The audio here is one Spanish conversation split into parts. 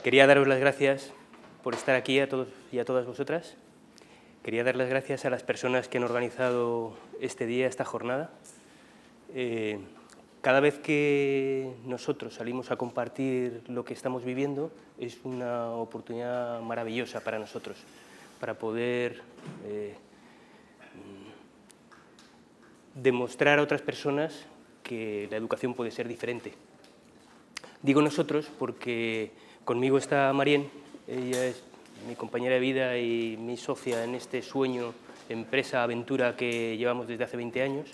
Quería daros las gracias por estar aquí a todos y a todas vosotras. Quería dar las gracias a las personas que han organizado este día, esta jornada. Cada vez que nosotros salimos a compartir lo que estamos viviendo, es una oportunidad maravillosa para nosotros, para poder demostrar a otras personas que la educación puede ser diferente. Digo nosotros porque conmigo está Marién, ella es mi compañera de vida y mi socia en este sueño, empresa, aventura que llevamos desde hace 20 años.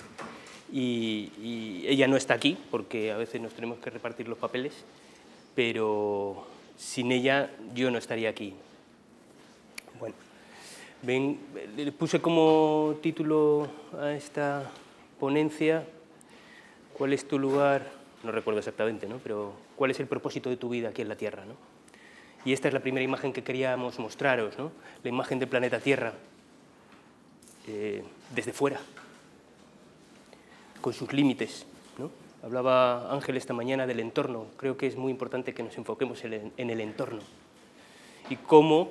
Y ella no está aquí porque a veces nos tenemos que repartir los papeles, pero sin ella yo no estaría aquí. Bueno, le puse como título a esta ponencia ¿cuál es tu lugar? No recuerdo exactamente, ¿no? Pero ¿cuál es el propósito de tu vida aquí en la Tierra, ¿no? Y esta es la primera imagen que queríamos mostraros, ¿no? La imagen del planeta Tierra desde fuera, con sus límites, ¿no? Hablaba Ángel esta mañana del entorno. Creo que es muy importante que nos enfoquemos en el entorno y cómo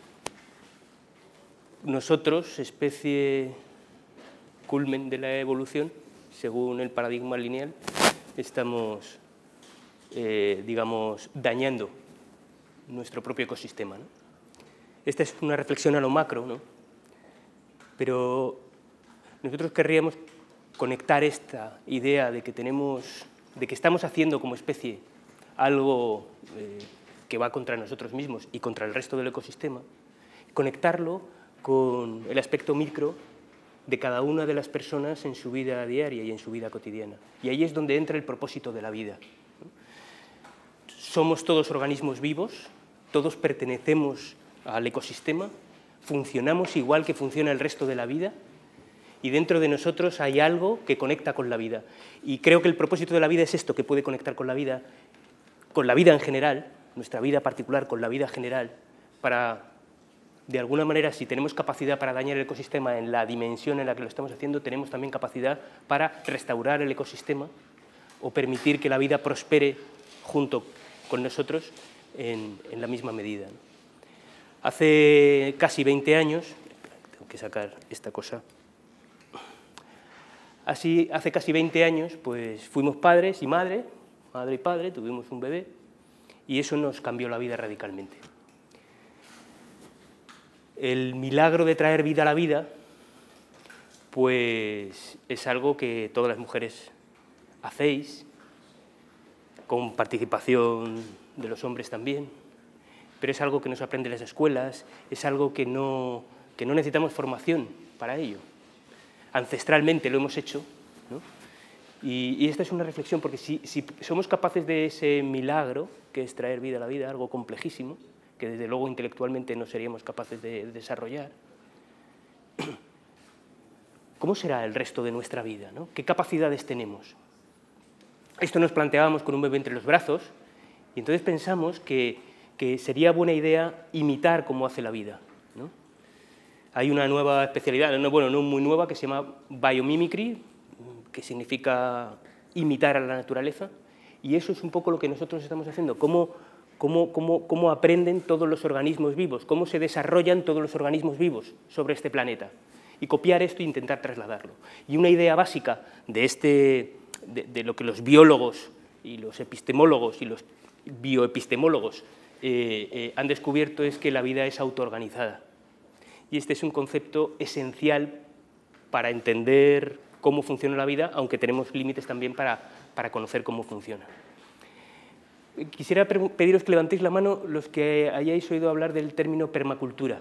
nosotros, especie culmen de la evolución, según el paradigma lineal, estamos, digamos, dañando nuestro propio ecosistema, ¿no? Esta es una reflexión a lo macro, ¿no? Pero nosotros querríamos conectar esta idea de que estamos haciendo como especie algo que va contra nosotros mismos y contra el resto del ecosistema, conectarlo con el aspecto micro de cada una de las personas en su vida diaria y en su vida cotidiana. Y ahí es donde entra el propósito de la vida. Somos todos organismos vivos, todos pertenecemos al ecosistema, funcionamos igual que funciona el resto de la vida, y dentro de nosotros hay algo que conecta con la vida. Y creo que el propósito de la vida es esto, que puede conectar con la vida en general, nuestra vida particular con la vida general, para, de alguna manera, si tenemos capacidad para dañar el ecosistema en la dimensión en la que lo estamos haciendo, tenemos también capacidad para restaurar el ecosistema o permitir que la vida prospere junto con nosotros en la misma medida, ¿no? Hace casi 20 años, tengo que sacar esta cosa, hace casi 20 años pues fuimos padres y madre y padre, tuvimos un bebé y eso nos cambió la vida radicalmente. El milagro de traer vida a la vida pues es algo que todas las mujeres hacéis, con participación de los hombres también, pero es algo que no se aprende en las escuelas, es algo que no necesitamos formación para ello. Ancestralmente lo hemos hecho, ¿no? Y esta es una reflexión, porque si somos capaces de ese milagro, que es traer vida a la vida, algo complejísimo, que desde luego intelectualmente no seríamos capaces de desarrollar, ¿cómo será el resto de nuestra vida, ¿no? ¿Qué capacidades tenemos? Esto nos planteábamos con un bebé entre los brazos, y entonces pensamos que sería buena idea imitar cómo hace la vida, ¿no? Hay una nueva especialidad, bueno, no muy nueva, que se llama biomimicry, que significa imitar a la naturaleza, y eso es un poco lo que nosotros estamos haciendo, cómo aprenden todos los organismos vivos, cómo se desarrollan todos los organismos vivos sobre este planeta, y copiar esto e intentar trasladarlo. Y una idea básica de lo que los biólogos y los epistemólogos y los bioepistemólogos han descubierto es que la vida es autoorganizada. Y este es un concepto esencial para entender cómo funciona la vida, aunque tenemos límites también para conocer cómo funciona. Quisiera pediros que levantéis la mano los que hayáis oído hablar del término permacultura.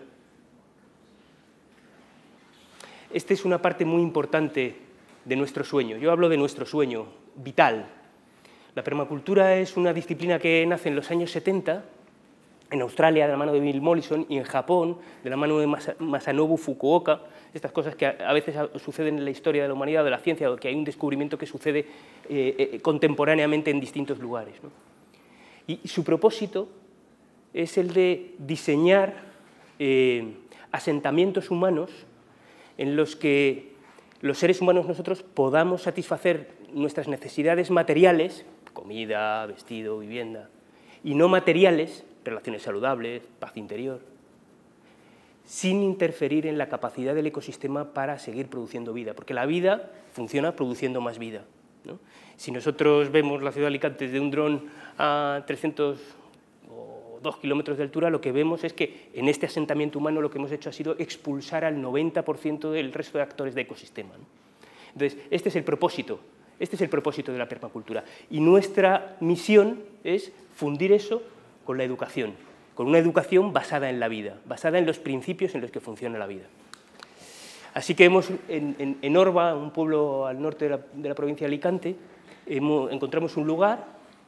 Esta es una parte muy importante de nuestro sueño. Yo hablo de nuestro sueño vital. La permacultura es una disciplina que nace en los años 70, en Australia, de la mano de Bill Mollison, y en Japón, de la mano de Masanobu Fukuoka, estas cosas que a veces suceden en la historia de la humanidad o de la ciencia, o que hay un descubrimiento que sucede contemporáneamente en distintos lugares, ¿no? Y su propósito es el de diseñar asentamientos humanos en los que los seres humanos nosotros podamos satisfacer nuestras necesidades materiales, comida, vestido, vivienda, y no materiales, relaciones saludables, paz interior, sin interferir en la capacidad del ecosistema para seguir produciendo vida, porque la vida funciona produciendo más vida, ¿no? Si nosotros vemos la ciudad de Alicante desde un dron a 300 o 2 kilómetros de altura, lo que vemos es que en este asentamiento humano lo que hemos hecho ha sido expulsar al 90% del resto de actores de ecosistema, ¿no? Entonces, este es el propósito de la permacultura. Y nuestra misión es fundir eso con la educación, con una educación basada en la vida, basada en los principios en los que funciona la vida. Así que en Orba, un pueblo al norte de la provincia de Alicante, encontramos un lugar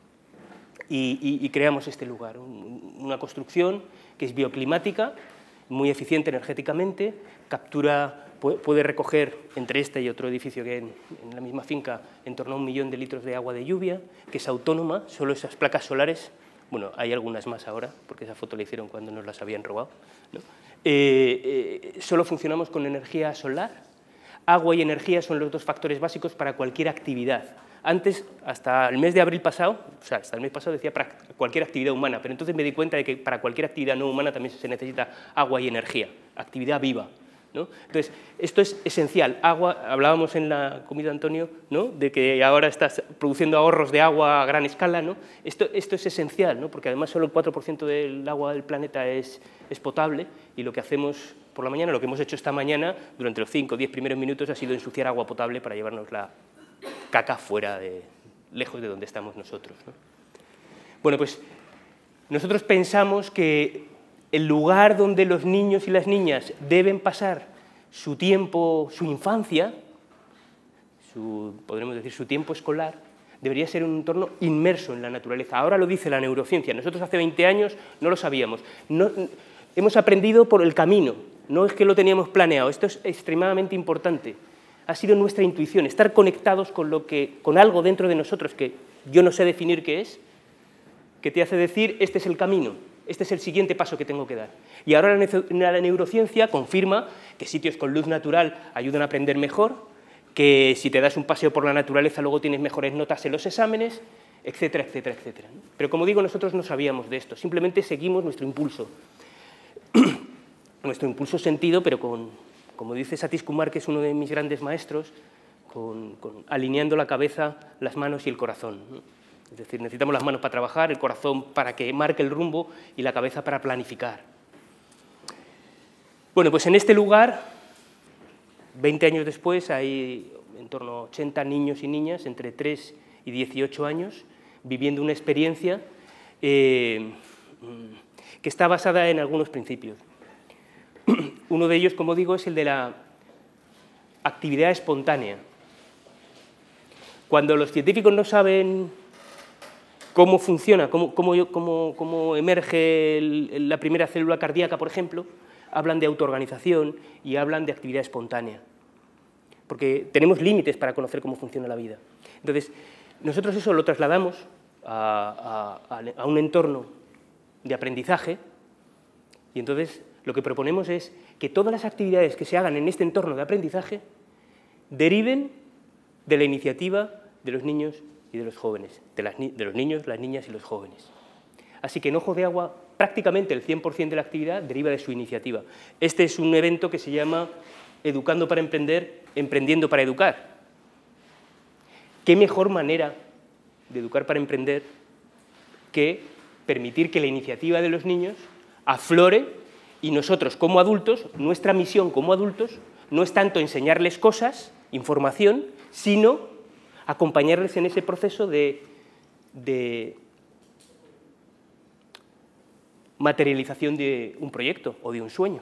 y creamos este lugar, una construcción que es bioclimática, muy eficiente energéticamente, puede recoger entre este y otro edificio que hay en la misma finca en torno a 1 millón de litros de agua de lluvia, que es autónoma, solo esas placas solares, bueno, hay algunas más ahora, porque esa foto la hicieron cuando nos las habían robado, ¿no? Solo funcionamos con energía solar. Agua y energía son los 2 factores básicos para cualquier actividad. Antes, hasta el mes de abril pasado, o sea, hasta el mes pasado decía para cualquier actividad humana, pero entonces me di cuenta de que para cualquier actividad no humana también se necesita agua y energía, actividad viva, ¿no? Entonces, esto es esencial. Agua, hablábamos en la comida, Antonio, ¿no?, de que ahora estás produciendo ahorros de agua a gran escala, ¿no? Esto es esencial, ¿no?, porque además solo el 4% del agua del planeta es potable, y lo que hacemos por la mañana, lo que hemos hecho esta mañana, durante los 5 o 10 primeros minutos, ha sido ensuciar agua potable para llevarnos la caca fuera, lejos de donde estamos nosotros, ¿no? Bueno, pues nosotros pensamos que el lugar donde los niños y las niñas deben pasar su tiempo, su infancia, podremos decir su tiempo escolar, debería ser un entorno inmerso en la naturaleza. Ahora lo dice la neurociencia, nosotros hace 20 años no lo sabíamos. Hemos aprendido por el camino, no es que lo teníamos planeado, esto es extremadamente importante. Ha sido nuestra intuición, estar conectados con algo dentro de nosotros que yo no sé definir qué es, que te hace decir, este es el camino, este es el siguiente paso que tengo que dar. Y ahora la neurociencia confirma que sitios con luz natural ayudan a aprender mejor, que si te das un paseo por la naturaleza luego tienes mejores notas en los exámenes, etcétera, etcétera, etcétera, ¿no? Pero como digo, nosotros no sabíamos de esto, simplemente seguimos nuestro impulso. Nuestro impulso sentido, pero como dice Satish Kumar, que es uno de mis grandes maestros, alineando la cabeza, las manos y el corazón, ¿no? Es decir, necesitamos las manos para trabajar, el corazón para que marque el rumbo y la cabeza para planificar. Bueno, pues en este lugar, 20 años después, hay en torno a 80 niños y niñas entre 3 y 18 años viviendo una experiencia que está basada en algunos principios. Uno de ellos, como digo, es el de la actividad espontánea. Cuando los científicos no saben cómo funciona, cómo emerge la primera célula cardíaca, por ejemplo, hablan de autoorganización y hablan de actividad espontánea, porque tenemos límites para conocer cómo funciona la vida. Entonces, nosotros eso lo trasladamos a un entorno de aprendizaje, y entonces lo que proponemos es que todas las actividades que se hagan en este entorno de aprendizaje deriven de la iniciativa de los niños y de los jóvenes, de los niños, las niñas y los jóvenes. Así que en Ojos de Agua, prácticamente el 100% de la actividad deriva de su iniciativa. Este es un evento que se llama Educando para Emprender, Emprendiendo para Educar. ¿Qué mejor manera de educar para emprender que permitir que la iniciativa de los niños aflore y nosotros como adultos, nuestra misión como adultos, no es tanto enseñarles cosas, información, sino acompañarles en ese proceso de materialización de un proyecto o de un sueño.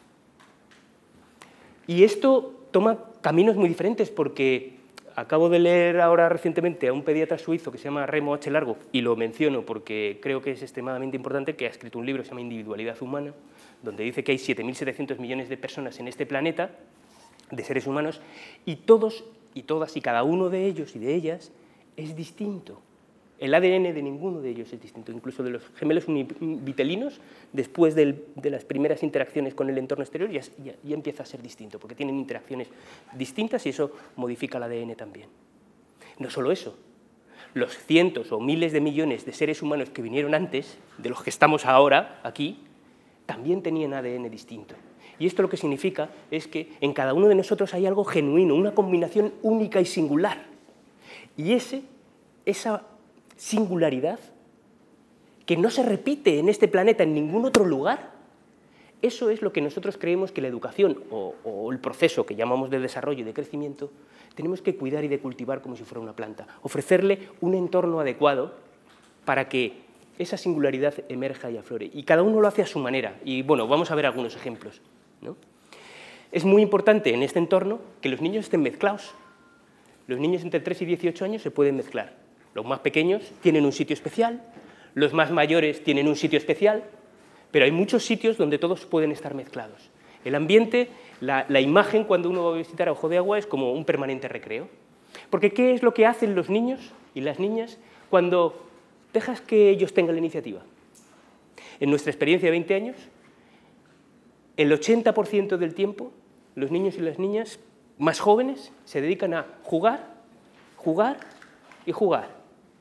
Y esto toma caminos muy diferentes, porque acabo de leer ahora recientemente a un pediatra suizo que se llama Remo H. Largo, y lo menciono porque creo que es extremadamente importante, que ha escrito un libro que se llama Individualidad Humana, donde dice que hay 7.700 millones de personas en este planeta, de seres humanos, y todos y todas y cada uno de ellos y de ellas es distinto. El ADN de ninguno de ellos es distinto, incluso de los gemelos univitelinos, después de las primeras interacciones con el entorno exterior, ya empieza a ser distinto, porque tienen interacciones distintas y eso modifica el ADN también. No solo eso, los cientos o miles de millones de seres humanos que vinieron antes, de los que estamos ahora aquí, también tenían ADN distinto. Y esto lo que significa es que en cada uno de nosotros hay algo genuino, una combinación única y singular. Y esa singularidad, que no se repite en este planeta en ningún otro lugar, eso es lo que nosotros creemos que la educación o el proceso que llamamos de desarrollo y de crecimiento tenemos que cuidar y de cultivar como si fuera una planta, ofrecerle un entorno adecuado para que esa singularidad emerja y aflore. Y cada uno lo hace a su manera. Y bueno, vamos a ver algunos ejemplos, ¿no? Es muy importante en este entorno que los niños estén mezclados. Los niños entre 3 y 18 años se pueden mezclar. Los más pequeños tienen un sitio especial, los más mayores tienen un sitio especial, pero hay muchos sitios donde todos pueden estar mezclados. El ambiente, la imagen cuando uno va a visitar a Ojo de Agua es como un permanente recreo. Porque ¿qué es lo que hacen los niños y las niñas cuando dejas que ellos tengan la iniciativa? En nuestra experiencia de 20 años, el 80% del tiempo, los niños y las niñas más jóvenes se dedican a jugar, jugar y jugar.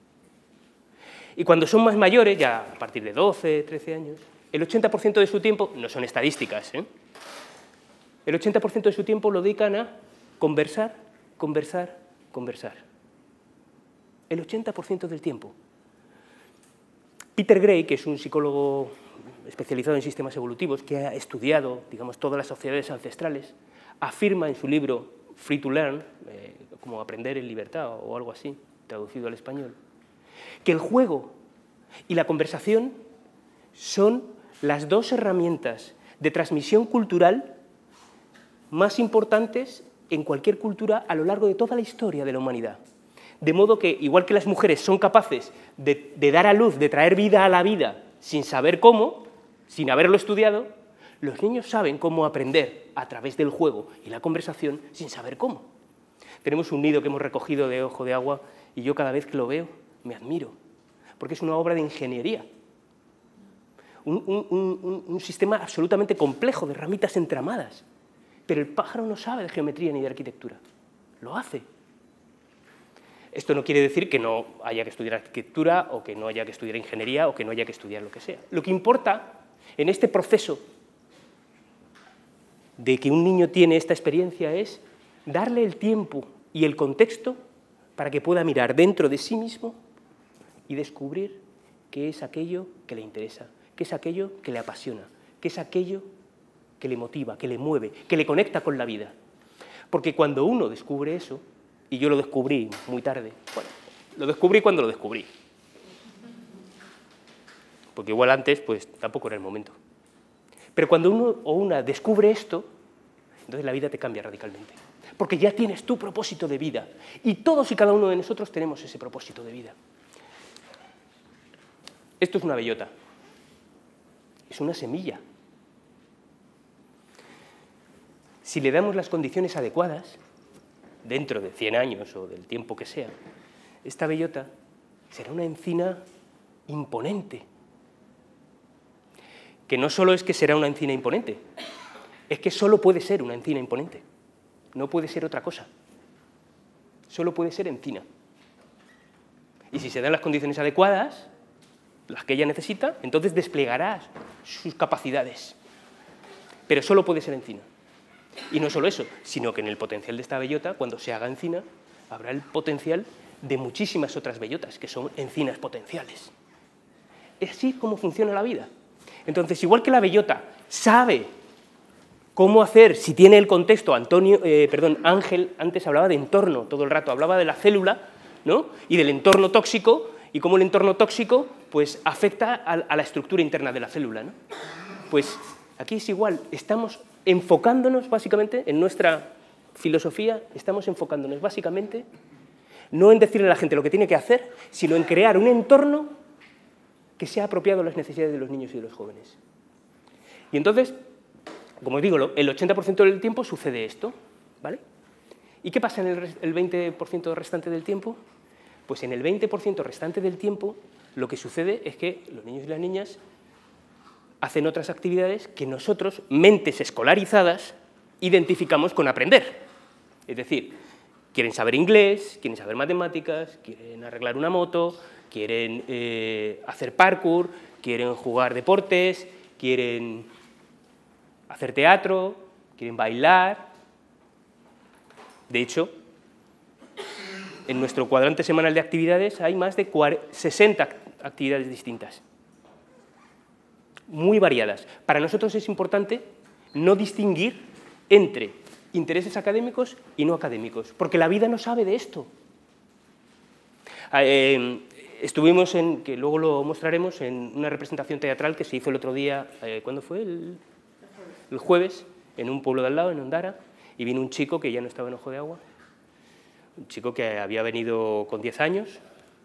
Y cuando son más mayores, ya a partir de 12, 13 años, el 80% de su tiempo, no son estadísticas, el 80% de su tiempo lo dedican a conversar, conversar, conversar. El 80% del tiempo. Peter Gray, que es un psicólogo especializado en sistemas evolutivos, que ha estudiado, digamos, todas las sociedades ancestrales, afirma en su libro Free to Learn, como Aprender en Libertad o algo así, traducido al español, que el juego y la conversación son las dos herramientas de transmisión cultural más importantes en cualquier cultura a lo largo de toda la historia de la humanidad. De modo que, igual que las mujeres son capaces de dar a luz, de traer vida a la vida sin saber cómo, sin haberlo estudiado, los niños saben cómo aprender a través del juego y la conversación sin saber cómo. Tenemos un nido que hemos recogido de Ojo de Agua y yo cada vez que lo veo me admiro, porque es una obra de ingeniería. Un sistema absolutamente complejo de ramitas entramadas, pero el pájaro no sabe de geometría ni de arquitectura, lo hace. Esto no quiere decir que no haya que estudiar arquitectura o que no haya que estudiar ingeniería o que no haya que estudiar lo que sea. Lo que importa en este proceso de que un niño tiene esta experiencia es darle el tiempo y el contexto para que pueda mirar dentro de sí mismo y descubrir qué es aquello que le interesa, qué es aquello que le apasiona, qué es aquello que le motiva, que le mueve, que le conecta con la vida. Porque cuando uno descubre eso, y yo lo descubrí muy tarde, bueno, lo descubrí cuando lo descubrí, porque igual antes pues tampoco era el momento. Pero cuando uno o una descubre esto, entonces la vida te cambia radicalmente, porque ya tienes tu propósito de vida, y todos y cada uno de nosotros tenemos ese propósito de vida. Esto es una bellota, es una semilla. Si le damos las condiciones adecuadas, dentro de 100 años o del tiempo que sea, esta bellota será una encina imponente. Que no solo es que será una encina imponente, es que solo puede ser una encina imponente, no puede ser otra cosa, solo puede ser encina. Y si se dan las condiciones adecuadas, las que ella necesita, entonces desplegará sus capacidades, pero solo puede ser encina. Y no solo eso, sino que en el potencial de esta bellota, cuando se haga encina, habrá el potencial de muchísimas otras bellotas, que son encinas potenciales. Es así como funciona la vida. Entonces, igual que la bellota sabe cómo hacer, si tiene el contexto, Ángel antes hablaba de entorno todo el rato, hablaba de la célula, ¿no? Y del entorno tóxico, y cómo el entorno tóxico pues, afecta a la estructura interna de la célula, ¿no? Pues aquí es igual, estamos enfocándonos básicamente, en nuestra filosofía, estamos enfocándonos básicamente no en decirle a la gente lo que tiene que hacer, sino en crear un entorno que sea apropiado a las necesidades de los niños y de los jóvenes. Y entonces, como os digo, el 80% del tiempo sucede esto, ¿vale? ¿Y qué pasa en el 20% restante del tiempo? Pues en el 20% restante del tiempo lo que sucede es que los niños y las niñas hacen otras actividades que nosotros, mentes escolarizadas, identificamos con aprender. Es decir, quieren saber inglés, quieren saber matemáticas, quieren arreglar una moto, quieren hacer parkour, quieren jugar deportes, quieren hacer teatro, quieren bailar. De hecho, en nuestro cuadrante semanal de actividades hay más de 60 actividades distintas, muy variadas. Para nosotros es importante no distinguir entre intereses académicos y no académicos, porque la vida no sabe de esto. Estuvimos que luego lo mostraremos, en una representación teatral que se hizo el otro día, ¿cuándo fue? El jueves, en un pueblo de al lado, en Ondara, y vino un chico que ya no estaba en Ojo de Agua, un chico que había venido con 10 años,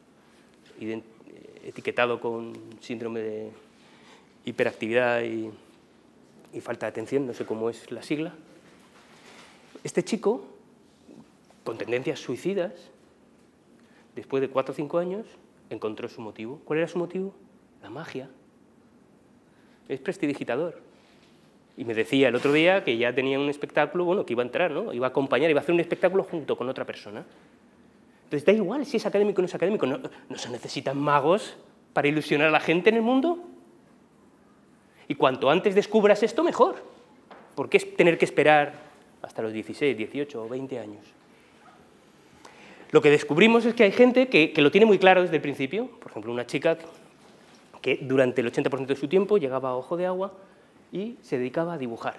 etiquetado con síndrome de hiperactividad y falta de atención, no sé cómo es la sigla. Este chico, con tendencias suicidas, después de 4 o 5 años, encontró su motivo. ¿Cuál era su motivo? La magia. Es prestidigitador. Y me decía el otro día que ya tenía un espectáculo, bueno, que iba a entrar, ¿no? Iba a acompañar, iba a hacer un espectáculo junto con otra persona. Entonces, da igual si es académico o no es académico. ¿No se necesitan magos para ilusionar a la gente en el mundo? Y cuanto antes descubras esto, mejor. ¿Por qué tener que esperar hasta los 16, 18 o 20 años? Lo que descubrimos es que hay gente que lo tiene muy claro desde el principio. Por ejemplo, una chica que durante el 80% de su tiempo llegaba a Ojo de Agua y se dedicaba a dibujar.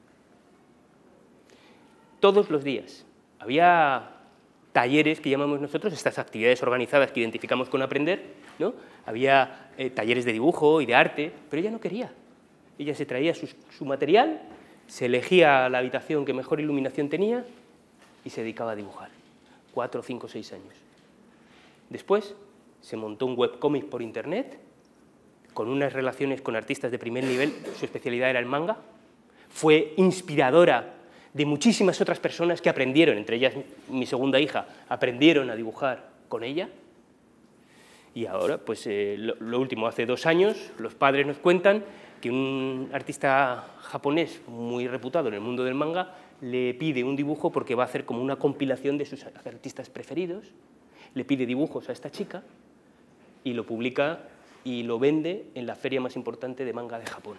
Todos los días. Había talleres que llamamos nosotros, estas actividades organizadas que identificamos con Aprender, ¿no? Había talleres de dibujo y de arte, pero ella no quería. Ella se traía su material, se elegía la habitación que mejor iluminación tenía y se dedicaba a dibujar. 4, 5, 6 años. Después se montó un webcómic por internet con unas relaciones con artistas de primer nivel, su especialidad era el manga. Fue inspiradora de muchísimas otras personas que aprendieron, entre ellas mi segunda hija, aprendieron a dibujar con ella. Y ahora, pues lo último, hace 2 años, los padres nos cuentan que un artista japonés muy reputado en el mundo del manga le pide un dibujo porque va a hacer como una compilación de sus artistas preferidos, le pide dibujos a esta chica y lo publica y lo vende en la feria más importante de manga de Japón.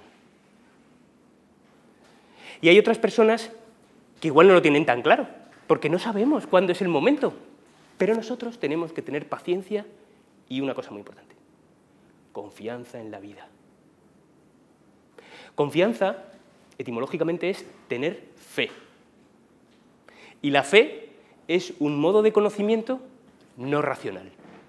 Y hay otras personas que igual no lo tienen tan claro, porque no sabemos cuándo es el momento, pero nosotros tenemos que tener paciencia y una cosa muy importante, confianza en la vida. Confianza, etimológicamente, es tener fe. Y la fe es un modo de conocimiento no racional.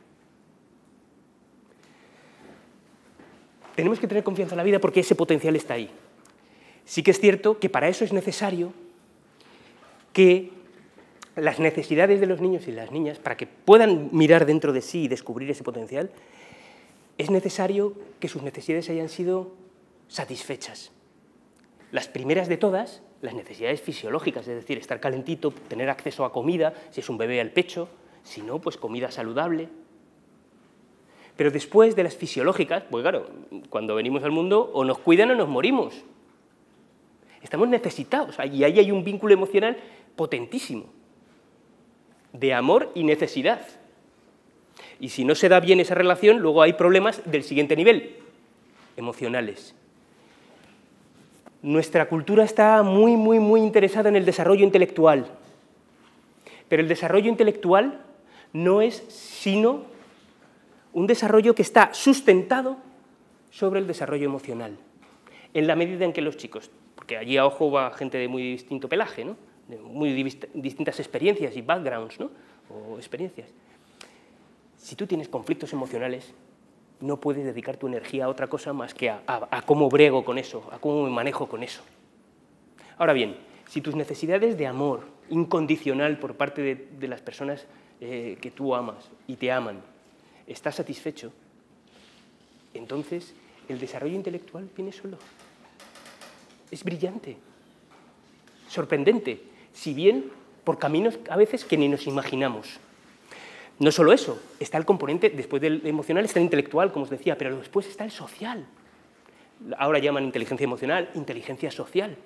Tenemos que tener confianza en la vida porque ese potencial está ahí. Sí que es cierto que para eso es necesario que las necesidades de los niños y las niñas, para que puedan mirar dentro de sí y descubrir ese potencial, es necesario que sus necesidades hayan sido satisfechas. Las primeras de todas, las necesidades fisiológicas, es decir, estar calentito, tener acceso a comida, si es un bebé al pecho, si no, pues comida saludable. Pero después de las fisiológicas, pues claro, cuando venimos al mundo o nos cuidan o nos morimos. Estamos necesitados, y ahí hay un vínculo emocional potentísimo, de amor y necesidad. Y si no se da bien esa relación, luego hay problemas del siguiente nivel, emocionales. Nuestra cultura está muy, muy, muy interesada en el desarrollo intelectual, pero el desarrollo intelectual no es sino un desarrollo que está sustentado sobre el desarrollo emocional, en la medida en que los chicos, porque allí a Ojo va gente de muy distinto pelaje, ¿no? De muy distintas experiencias y backgrounds, ¿no? O experiencias. Si tú tienes conflictos emocionales, no puedes dedicar tu energía a otra cosa más que a cómo brego con eso, a cómo me manejo con eso. Ahora bien, si tus necesidades de amor incondicional por parte de las personas que tú amas y te aman, estás satisfecho, entonces el desarrollo intelectual viene solo. Es brillante, sorprendente, si bien por caminos a veces que ni nos imaginamos. No solo eso, está el componente, después del emocional está el intelectual, como os decía, pero después está el social. Ahora llaman inteligencia emocional, inteligencia social.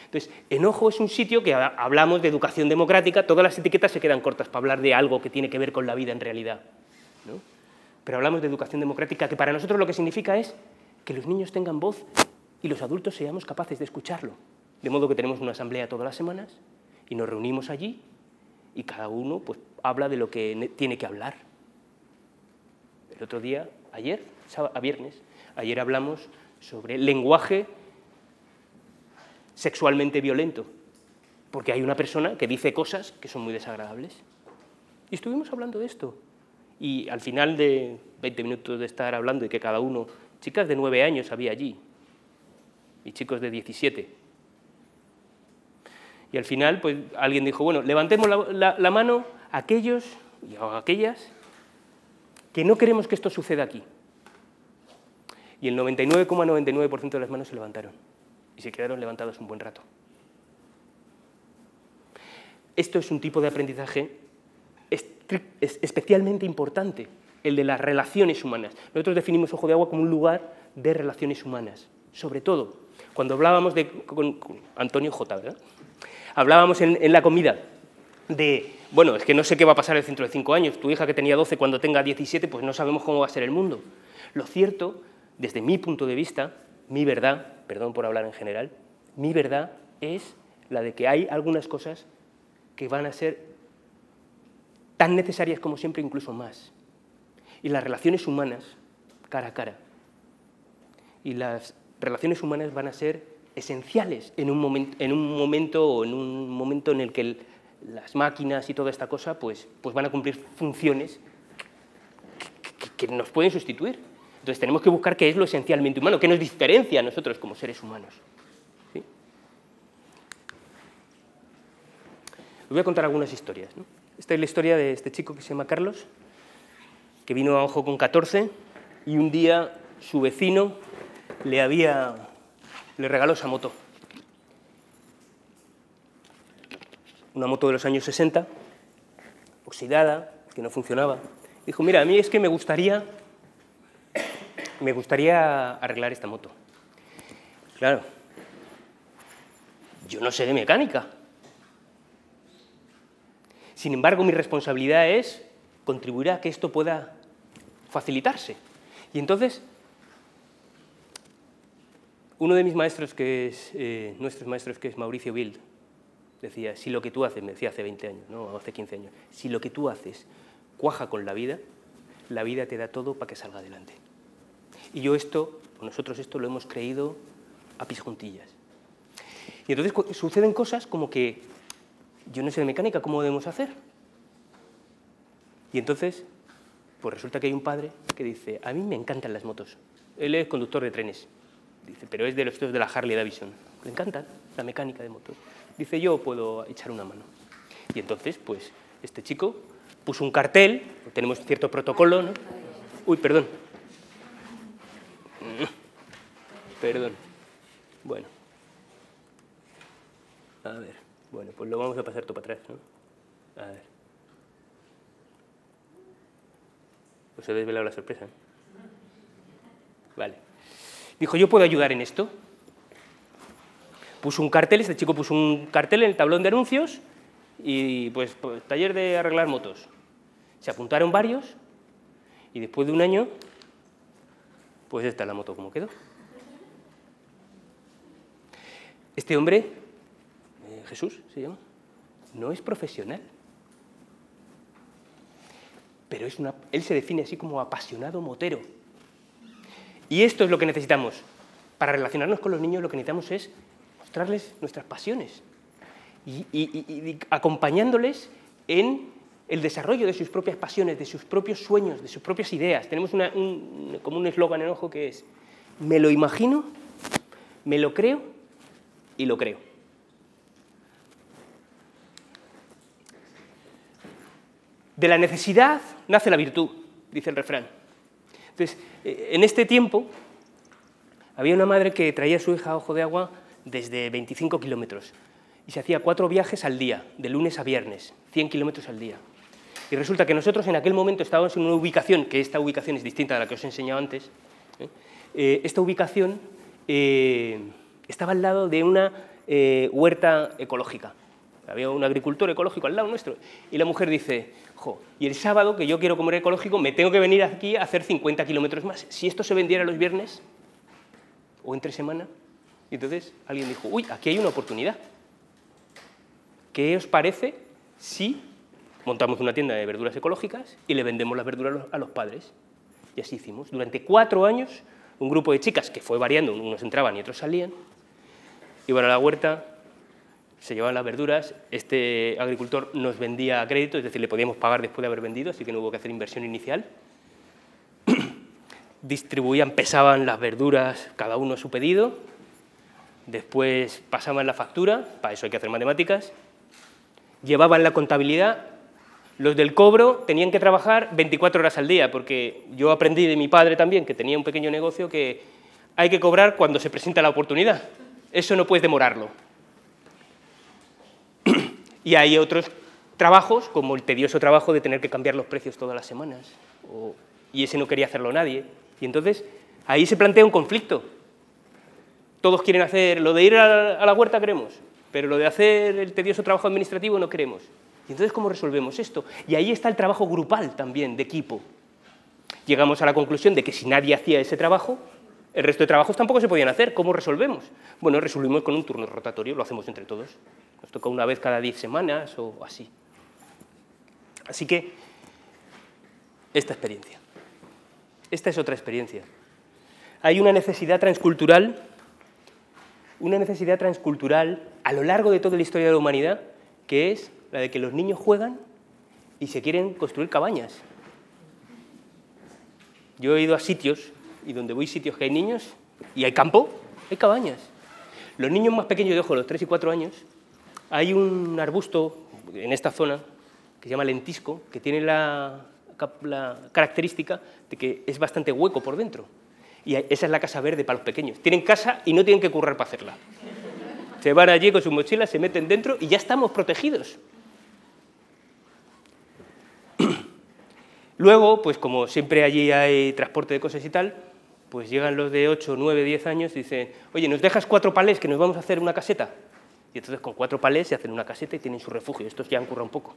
Entonces, enojo es un sitio que hablamos de educación democrática, todas las etiquetas se quedan cortas para hablar de algo que tiene que ver con la vida en realidad, ¿no? Pero hablamos de educación democrática, que para nosotros lo que significa es que los niños tengan voz y los adultos seamos capaces de escucharlo. De modo que tenemos una asamblea todas las semanas y nos reunimos allí y cada uno pues, habla de lo que tiene que hablar. El otro día, ayer hablamos sobre lenguaje sexualmente violento, porque hay una persona que dice cosas que son muy desagradables. Y estuvimos hablando de esto. Y al final de 20 minutos de estar hablando y que cada uno, chicas de 9 años había allí, y chicos de 17. Y al final, pues alguien dijo, bueno, levantemos la mano aquellos y aquellas que no queremos que esto suceda aquí. Y el 99,99% de las manos se levantaron. Y se quedaron levantados un buen rato. Esto es un tipo de aprendizaje especialmente importante, el de las relaciones humanas. Nosotros definimos Ojo de Agua como un lugar de relaciones humanas. Sobre todo, cuando hablábamos con Antonio J., ¿verdad? Hablábamos en la comida de, bueno, es que no sé qué va a pasar dentro de 5 años, tu hija que tenía 12 cuando tenga 17, pues no sabemos cómo va a ser el mundo. Lo cierto, desde mi punto de vista, mi verdad, perdón por hablar en general, mi verdad es la de que hay algunas cosas que van a ser tan necesarias como siempre, incluso más. Y las relaciones humanas, cara a cara, y las relaciones humanas van a ser esenciales en un momento en el que las máquinas y toda esta cosa pues van a cumplir funciones que nos pueden sustituir. Entonces tenemos que buscar qué es lo esencialmente humano, qué nos diferencia a nosotros como seres humanos. ¿Sí? Os voy a contar algunas historias, ¿no? Esta es la historia de este chico que se llama Carlos, que vino a Ojo con 14 y un día su vecino le regaló esa moto. Una moto de los años 60, oxidada, que no funcionaba. Dijo, mira, a mí es que me gustaría arreglar esta moto. Claro, yo no sé de mecánica. Sin embargo, mi responsabilidad es contribuir a que esto pueda facilitarse. Y entonces, uno de mis maestros, nuestros maestros, que es Mauricio Bild, decía, si lo que tú haces, me decía hace 20 años, no, hace 15 años, si lo que tú haces cuaja con la vida te da todo para que salga adelante. Y nosotros esto lo hemos creído a pies juntillas. Y entonces suceden cosas como que yo no sé de mecánica, ¿cómo debemos hacer? Y entonces, pues resulta que hay un padre que dice, a mí me encantan las motos. Él es conductor de trenes, dice, pero es de los de la Harley Davidson. Le encanta la mecánica de motos. Dice, yo puedo echar una mano. Y entonces, pues, este chico puso un cartel, tenemos cierto protocolo, ¿no? Uy, perdón. Perdón. Bueno. A ver. Bueno, pues lo vamos a pasar todo para atrás, ¿no? A ver. Os he desvelado la sorpresa, ¿eh? Vale. Dijo, yo puedo ayudar en esto. Puso un cartel, este chico puso un cartel en el tablón de anuncios y pues taller de arreglar motos. Se apuntaron varios y después de un año, pues esta es la moto como quedó. Este hombre, Jesús se llama, no es profesional, pero él se define así como apasionado motero. Y esto es lo que necesitamos. Para relacionarnos con los niños lo que necesitamos es mostrarles nuestras pasiones y acompañándoles en el desarrollo de sus propias pasiones, de sus propios sueños, de sus propias ideas. Tenemos como un eslogan en Ojo que es, me lo imagino, me lo creo y lo creo. De la necesidad nace la virtud, dice el refrán. Entonces, en este tiempo, había una madre que traía a su hija a Ojo de Agua desde 25 kilómetros y se hacía 4 viajes al día, de lunes a viernes, 100 kilómetros al día. Y resulta que nosotros en aquel momento estábamos en una ubicación, que esta ubicación es distinta a la que os he enseñado antes. Esta ubicación estaba al lado de una huerta ecológica. Había un agricultor ecológico al lado nuestro, y la mujer dice, jo, y el sábado, que yo quiero comer ecológico, me tengo que venir aquí a hacer 50 kilómetros más. Si esto se vendiera los viernes, o entre semana, y entonces alguien dijo, uy, aquí hay una oportunidad. ¿Qué os parece si montamos una tienda de verduras ecológicas y le vendemos las verduras a los padres? Y así hicimos. Durante 4 años, un grupo de chicas, que fue variando, unos entraban y otros salían, iban a la huerta, se llevaban las verduras, este agricultor nos vendía a crédito, es decir, le podíamos pagar después de haber vendido, así que no hubo que hacer inversión inicial. Distribuían, pesaban las verduras, cada uno a su pedido, después pasaban la factura, para eso hay que hacer matemáticas, llevaban la contabilidad, los del cobro tenían que trabajar 24 horas al día, porque yo aprendí de mi padre también, que tenía un pequeño negocio, que hay que cobrar cuando se presenta la oportunidad, eso no puedes demorarlo. Y hay otros trabajos, como el tedioso trabajo de tener que cambiar los precios todas las semanas, y ese no quería hacerlo nadie. Y entonces ahí se plantea un conflicto. Todos quieren hacer lo de ir a la huerta, queremos, pero lo de hacer el tedioso trabajo administrativo no queremos. Y entonces, ¿cómo resolvemos esto? Y ahí está el trabajo grupal también, de equipo. Llegamos a la conclusión de que si nadie hacía ese trabajo, el resto de trabajos tampoco se podían hacer. ¿Cómo resolvemos? Bueno, resolvimos con un turno rotatorio, lo hacemos entre todos. Nos toca una vez cada 10 semanas o así. Así que, esta experiencia. Esta es otra experiencia. Hay una necesidad transcultural a lo largo de toda la historia de la humanidad, que es la de que los niños juegan y se quieren construir cabañas. Yo he ido a sitios, y donde voy sitios que hay niños, y hay campo, hay cabañas. Los niños más pequeños de ojo, los 3 y 4 años, hay un arbusto en esta zona que se llama lentisco, que tiene la característica de que es bastante hueco por dentro. Y esa es la casa verde para los pequeños. Tienen casa y no tienen que currar para hacerla. Se van allí con sus mochilas, se meten dentro y ya estamos protegidos. Luego, pues como siempre allí hay transporte de cosas y tal, pues llegan los de 8, 9, 10 años y dicen, oye, ¿nos dejas 4 palés que nos vamos a hacer una caseta? Y entonces con 4 palés se hacen una caseta y tienen su refugio. Estos ya han currado un poco.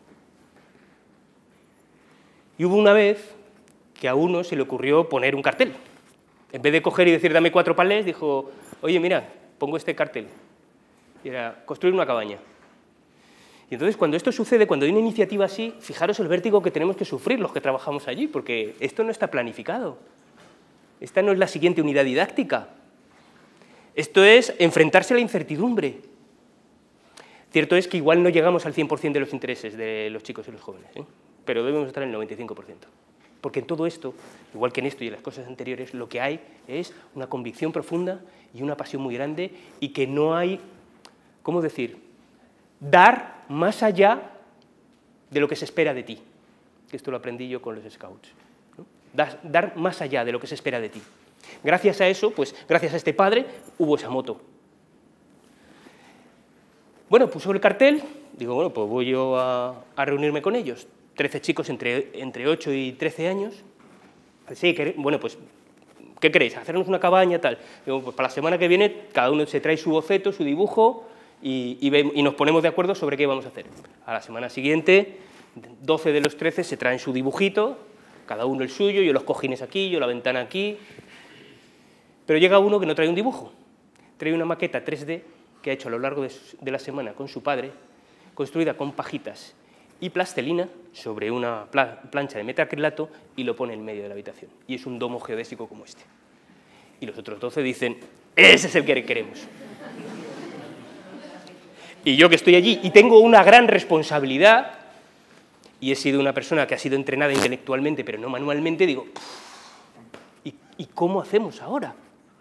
Y hubo una vez que a uno se le ocurrió poner un cartel. En vez de coger y decir, dame 4 palés, dijo, oye, mira, pongo este cartel. Y era, construir una cabaña. Y entonces, cuando esto sucede, cuando hay una iniciativa así, fijaros el vértigo que tenemos que sufrir los que trabajamos allí, porque esto no está planificado. Esta no es la siguiente unidad didáctica. Esto es enfrentarse a la incertidumbre. Cierto es que igual no llegamos al 100% de los intereses de los chicos y los jóvenes, ¿eh? Pero debemos estar en el 95%. Porque en todo esto, igual que en esto y en las cosas anteriores, lo que hay es una convicción profunda y una pasión muy grande y que no hay, ¿cómo decir?, dar más allá de lo que se espera de ti. Esto lo aprendí yo con los scouts, ¿no? Dar más allá de lo que se espera de ti. Gracias a eso, pues gracias a este padre, hubo esa moto. Bueno, puso el cartel, digo, bueno, pues voy yo a reunirme con ellos. 13 chicos entre 8 y 13 años. Sí, bueno, pues, ¿qué queréis? ¿Hacernos una cabaña, tal? Digo, pues para la semana que viene cada uno se trae su boceto, su dibujo y nos ponemos de acuerdo sobre qué vamos a hacer. A la semana siguiente, 12 de los 13 se traen su dibujito, cada uno el suyo, yo los cojines aquí, yo la ventana aquí. Pero llega uno que no trae un dibujo, trae una maqueta 3D que ha hecho a lo largo de la semana con su padre, construida con pajitas y plastelina sobre una plancha de metacrilato y lo pone en medio de la habitación. Y es un domo geodésico como este. Y los otros 12 dicen, ese es el que queremos. Y yo que estoy allí y tengo una gran responsabilidad, y he sido una persona que ha sido entrenada intelectualmente pero no manualmente, digo, ¿y cómo hacemos ahora?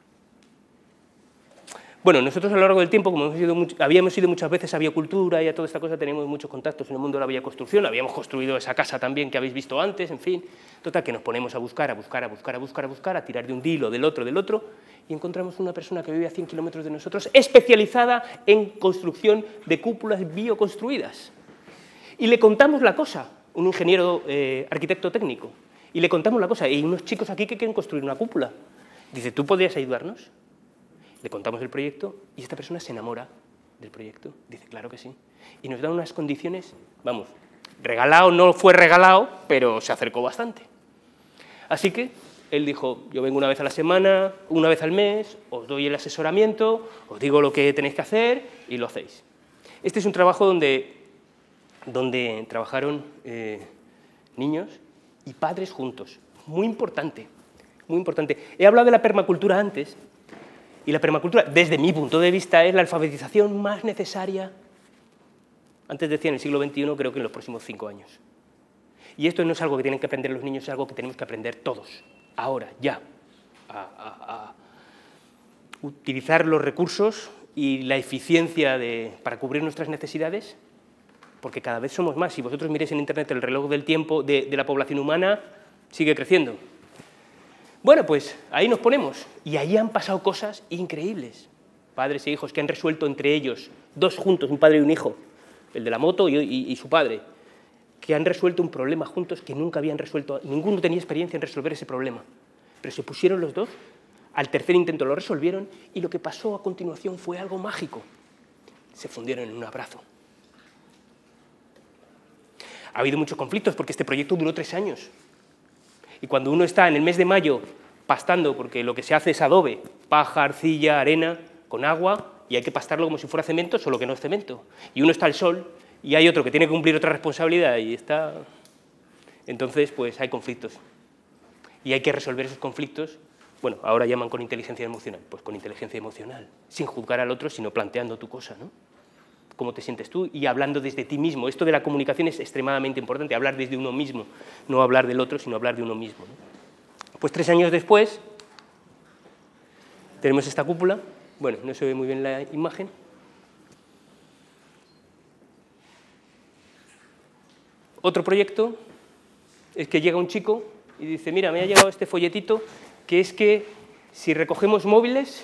Bueno, nosotros a lo largo del tiempo, como habíamos ido muchas veces a biocultura y a toda esta cosa, tenemos muchos contactos en el mundo de la bioconstrucción, habíamos construido esa casa también que habéis visto antes, en fin, total, que nos ponemos a buscar, a tirar de un hilo, del otro, y encontramos una persona que vive a 100 kilómetros de nosotros, especializada en construcción de cúpulas bioconstruidas. Y le contamos la cosa, un ingeniero arquitecto técnico, y le contamos la cosa, hay unos chicos aquí que quieren construir una cúpula. Dice, ¿tú podrías ayudarnos? Le contamos el proyecto y esta persona se enamora del proyecto? Dice, claro que sí. Y nos da unas condiciones, vamos, regalado no fue regalado, pero se acercó bastante. Así que él dijo, yo vengo una vez a la semana, una vez al mes, os doy el asesoramiento, os digo lo que tenéis que hacer y lo hacéis. Este es un trabajo donde trabajaron niños y padres juntos. Muy importante, muy importante. He hablado de la permacultura antes, y la permacultura, desde mi punto de vista, es la alfabetización más necesaria, antes decía en el siglo XXI, creo que en los próximos 5 años. Y esto no es algo que tienen que aprender los niños, es algo que tenemos que aprender todos, ahora, ya, a utilizar los recursos y la eficiencia para cubrir nuestras necesidades, porque cada vez somos más. Si vosotros miréis en Internet el reloj del tiempo de la población humana, sigue creciendo. Bueno, pues ahí nos ponemos, y ahí han pasado cosas increíbles. Padres e hijos que han resuelto entre ellos, dos juntos, un padre y un hijo, el de la moto y su padre, que han resuelto un problema juntos que nunca habían resuelto, ninguno tenía experiencia en resolver ese problema, pero se pusieron los dos, al tercer intento lo resolvieron, y lo que pasó a continuación fue algo mágico. Se fundieron en un abrazo. Ha habido muchos conflictos porque este proyecto duró 3 años. Y cuando uno está en el mes de mayo pastando, porque lo que se hace es adobe, paja, arcilla, arena, con agua, y hay que pastarlo como si fuera cemento, solo que no es cemento. Y uno está al sol, y hay otro que tiene que cumplir otra responsabilidad, y está... Entonces, pues hay conflictos. Y hay que resolver esos conflictos, bueno, ahora llaman con inteligencia emocional, pues con inteligencia emocional, sin juzgar al otro, sino planteando tu cosa, ¿no? Cómo te sientes tú y hablando desde ti mismo. Esto de la comunicación es extremadamente importante, hablar desde uno mismo, no hablar del otro, sino hablar de uno mismo, ¿no? Pues 3 años después tenemos esta cúpula, bueno, no se ve muy bien la imagen. Otro proyecto es que llega un chico y dice, mira, me ha llegado este folletito, que es que si recogemos móviles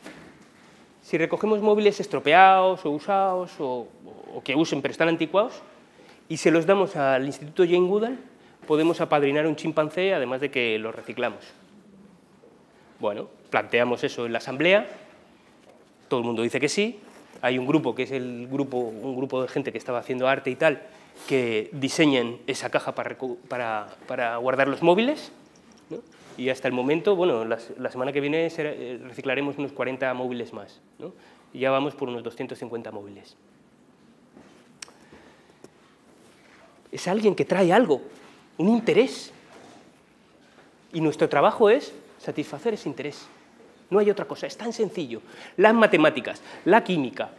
estropeados o usados, o que usen pero están anticuados, y se los damos al Instituto Jane Goodall, podemos apadrinar un chimpancé, además de que los reciclamos. Bueno, planteamos eso en la asamblea, todo el mundo dice que sí, hay un grupo, que es un grupo de gente que estaba haciendo arte y tal, que diseñan esa caja para guardar los móviles, ¿no? Y hasta el momento, bueno, la semana que viene reciclaremos unos 40 móviles más, ¿no? Y ya vamos por unos 250 móviles. Es alguien que trae algo, un interés. Y nuestro trabajo es satisfacer ese interés. No hay otra cosa, es tan sencillo. Las matemáticas, la química,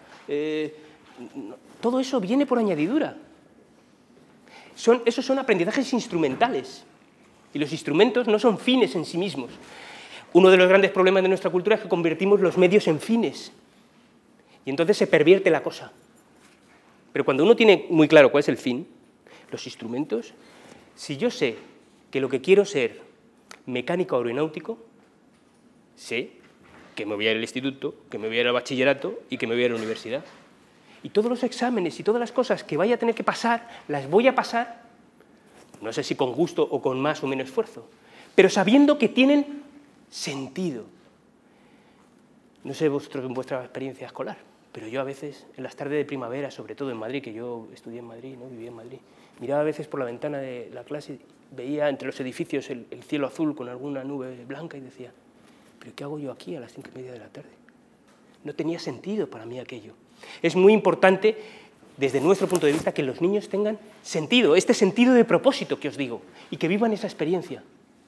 todo eso viene por añadidura. Esos son aprendizajes instrumentales. Y los instrumentos no son fines en sí mismos. Uno de los grandes problemas de nuestra cultura es que convertimos los medios en fines. Y entonces se pervierte la cosa. Pero cuando uno tiene muy claro cuál es el fin, los instrumentos, si yo sé que lo que quiero ser mecánico aeronáutico, sé que me voy a ir al instituto, que me voy a ir al bachillerato y que me voy a ir a la universidad. Y todos los exámenes y todas las cosas que vaya a tener que pasar, las voy a pasar, no sé si con gusto o con más o menos esfuerzo, pero sabiendo que tienen sentido. No sé vosotros en vuestra experiencia escolar, pero yo a veces, en las tardes de primavera, sobre todo en Madrid, que yo estudié en Madrid, ¿no? Vivía en Madrid, miraba a veces por la ventana de la clase, veía entre los edificios el cielo azul con alguna nube blanca y decía, ¿pero qué hago yo aquí a las 5:30 de la tarde? No tenía sentido para mí aquello. Es muy importante, desde nuestro punto de vista, que los niños tengan sentido, este sentido de propósito que os digo, y que vivan esa experiencia.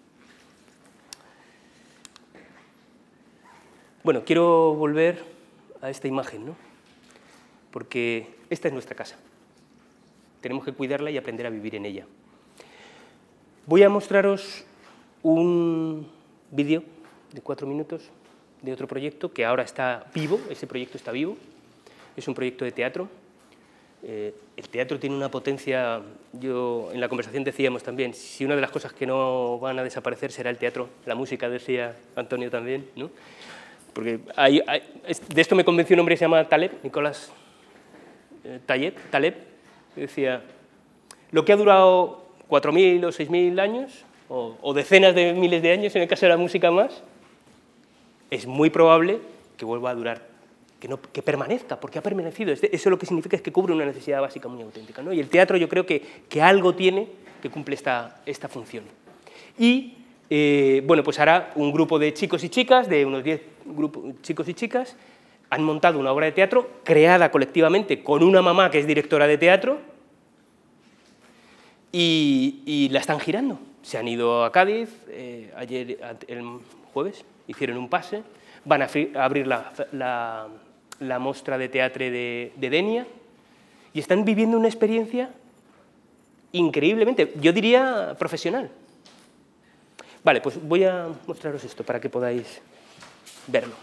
Bueno, quiero volver a esta imagen, ¿no? Porque esta es nuestra casa. Tenemos que cuidarla y aprender a vivir en ella. Voy a mostraros un vídeo de 4 minutos de otro proyecto que ahora está vivo, ese proyecto está vivo. Es un proyecto de teatro. El teatro tiene una potencia, en la conversación decíamos también, si una de las cosas que no van a desaparecer será el teatro, la música, decía Antonio también, ¿no? Porque de esto me convenció un hombre que se llama Taleb, Nicolás Taleb, que decía, lo que ha durado 4.000 o 6.000 años, o decenas de miles de años, en el caso de la música más, es muy probable que vuelva a durar que permanezca, porque ha permanecido. Eso lo que significa es que cubre una necesidad básica muy auténtica, ¿no? Y el teatro yo creo que algo tiene que cumple esta función. Y, bueno, pues ahora un grupo de chicos y chicas, de unos 10 chicos y chicas, han montado una obra de teatro creada colectivamente con una mamá que es directora de teatro y la están girando. Se han ido a Cádiz, ayer, el jueves, hicieron un pase, van a abrir la mostra de teatre de Denia y están viviendo una experiencia increíblemente, yo diría profesional. Vale, pues voy a mostraros esto para que podáis verlo.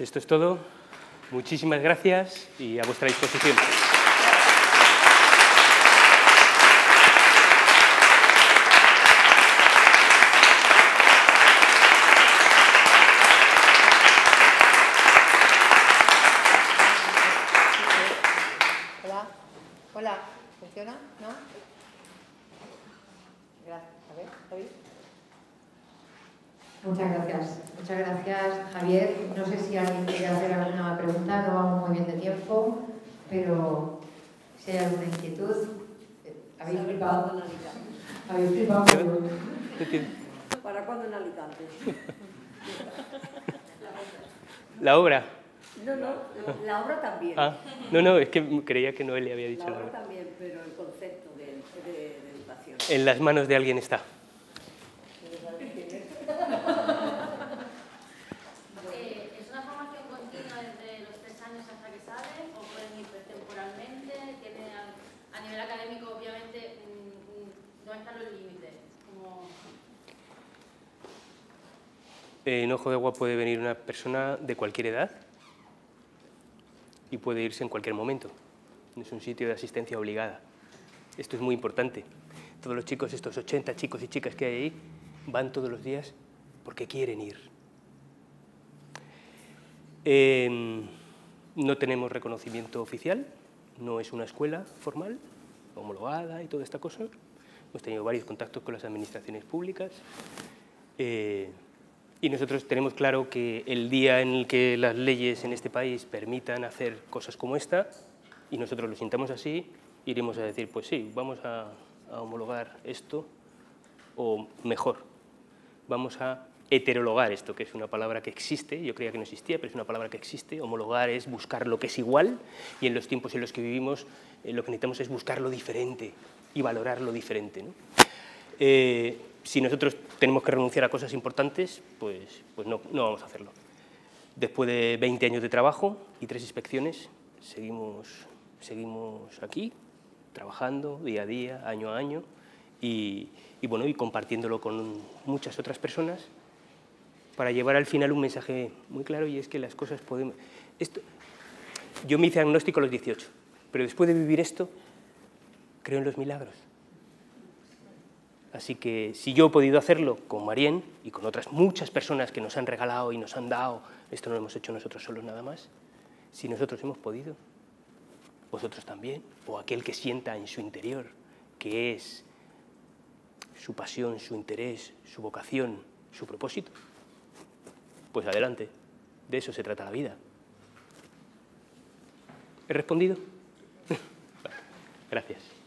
Pues esto es todo. Muchísimas gracias y a vuestra disposición. Hola, ¿funciona? ¿No? Gracias. A ver, Javier. Muchas gracias, Javier. No sé si alguien quiere hacer alguna pregunta, no vamos muy bien de tiempo, pero si hay alguna inquietud. ¿Habéis flipado? ¿Habéis flipado? ¿Para cuándo en Alicante? La obra. No, la obra también. No, es que creía que Noelia había dicho la obra la obra. también, pero el concepto de educación. En las manos de alguien está. ¿Es una formación continua desde los 3 años hasta que salen o pueden ir temporalmente? A nivel académico, obviamente, no están los límites. En Ojo de Agua puede venir una persona de cualquier edad y puede irse en cualquier momento. Es un sitio de asistencia obligada. Esto es muy importante. Todos los chicos, estos 80 chicos y chicas que hay ahí, van todos los días porque quieren ir. No tenemos reconocimiento oficial, no es una escuela formal, homologada y toda esta cosa. Hemos tenido varios contactos con las administraciones públicas y nosotros tenemos claro que el día en el que las leyes en este país permitan hacer cosas como esta, y nosotros lo sintamos así, iremos a decir, pues sí, vamos a homologar esto, o mejor, vamos a heterologar esto, que es una palabra que existe, yo creía que no existía, pero es una palabra que existe. Homologar es buscar lo que es igual, y en los tiempos en los que vivimos lo que necesitamos es buscar lo diferente y valorar lo diferente, ¿no? Si nosotros tenemos que renunciar a cosas importantes, pues no vamos a hacerlo. Después de 20 años de trabajo y 3 inspecciones, seguimos aquí, trabajando día a día, año a año, y compartiéndolo con muchas otras personas para llevar al final un mensaje muy claro, y es que las cosas podemos... Yo me hice agnóstico a los 18, pero después de vivir esto, creo en los milagros. Así que si yo he podido hacerlo con Marien y con otras muchas personas que nos han regalado y nos han dado, esto no lo hemos hecho nosotros solos nada más, si nosotros hemos podido, vosotros también, o aquel que sienta en su interior que es su pasión, su interés, su vocación, su propósito, pues adelante, de eso se trata la vida. ¿He respondido? Vale, gracias.